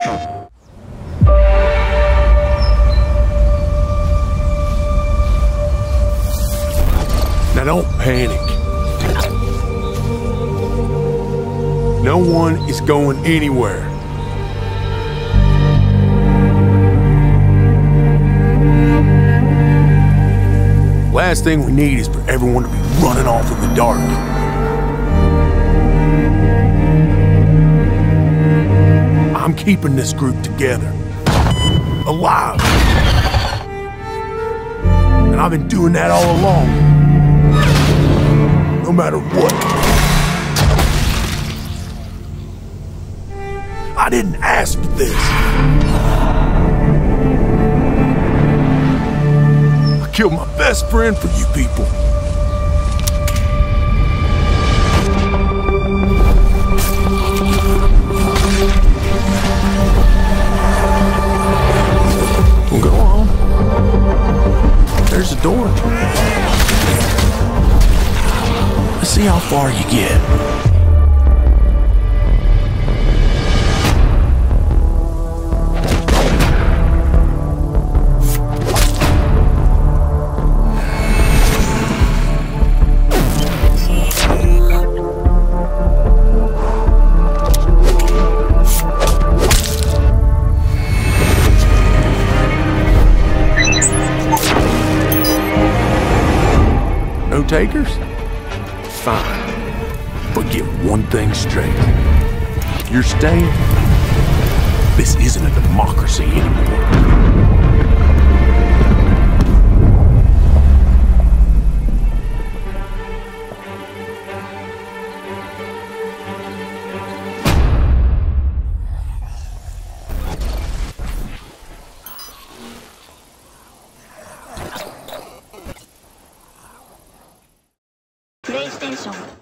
Now don't panic. No one is going anywhere. Last thing we need is for everyone to be running off in the dark. I'm keeping this group together, alive. And I've been doing that all along, no matter what. I didn't ask for this. I killed my best friend for you people. Well, go on. There's the door. Let's see how far you get. No takers? Fine. But get one thing straight. You're staying? This isn't a democracy anymore. PlayStation